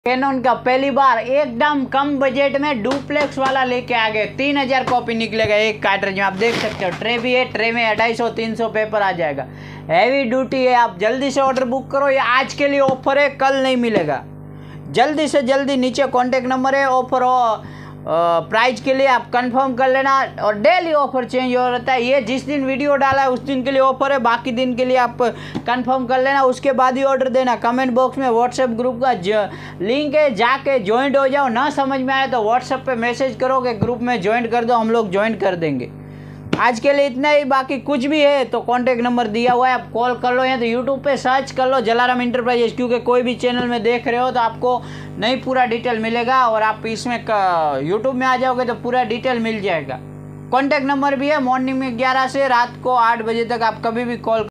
Cannon का पहली बार एकदम कम बजट में डुप्लेक्स वाला लेके आ गए। 3000 कॉपी निकलेगा एक कार्ट्रिज में। आप देख सकते हो ट्रे भी है, ट्रे में 250-300 पेपर आ जाएगा। हैवी ड्यूटी है। आप जल्दी से ऑर्डर बुक करो, ये आज के लिए ऑफर है, कल नहीं मिलेगा। जल्दी से जल्दी नीचे कॉन्टेक्ट नंबर है, ऑफर हो प्राइस के लिए आप कंफर्म कर लेना। और डेली ऑफर चेंज हो रहता है, ये जिस दिन वीडियो डाला है उस दिन के लिए ऑफर है, बाकी दिन के लिए आप कंफर्म कर लेना, उसके बाद ही ऑर्डर देना। कमेंट बॉक्स में व्हाट्सएप ग्रुप का लिंक है, जाके ज्वाइन हो जाओ। ना समझ में आए तो व्हाट्सएप पे मैसेज करो कि ग्रुप में ज्वाइन कर दो, हम लोग ज्वाइन कर देंगे। आज के लिए इतना ही। बाकी कुछ भी है तो कॉन्टैक्ट नंबर दिया हुआ है, आप कॉल कर लो या तो यूट्यूब पे सर्च कर लो जलाराम इंटरप्राइजेज, क्योंकि कोई भी चैनल में देख रहे हो तो आपको नहीं पूरा डिटेल मिलेगा, और आप इसमें यूट्यूब में आ जाओगे तो पूरा डिटेल मिल जाएगा। कॉन्टैक्ट नंबर भी है। मॉर्निंग में 11 से रात को 8 बजे तक आप कभी भी कॉल